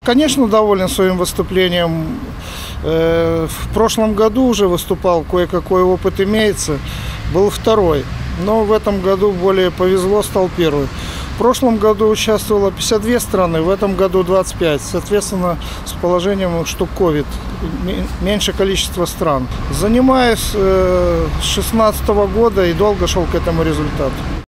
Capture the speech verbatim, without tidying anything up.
Конечно, доволен своим выступлением. В прошлом году уже выступал, кое-какой опыт имеется. Был второй, но в этом году более повезло, стал первый. В прошлом году участвовало пятьдесят две страны, в этом году двадцать пять. Соответственно, с положением, что ковид, меньше количество стран. Занимаюсь с шестнадцатого года и долго шел к этому результату.